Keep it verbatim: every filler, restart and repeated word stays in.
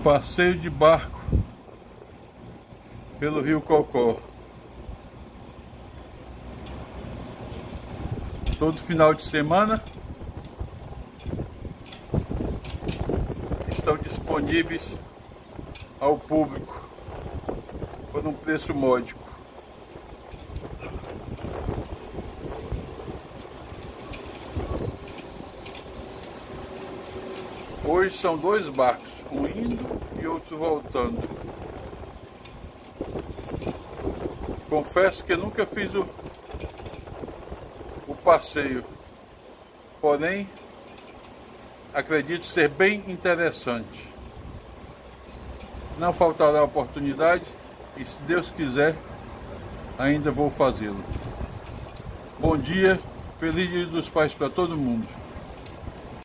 Passeio de barco pelo Rio Cocó. Todo final de semana estão disponíveis ao público por um preço módico. Hoje são dois barcos, um indo e outro voltando. Confesso que nunca fiz o, o passeio, porém acredito ser bem interessante. Não faltará oportunidade e, se Deus quiser, ainda vou fazê-lo. Bom dia, feliz Dia dos Pais para todo mundo.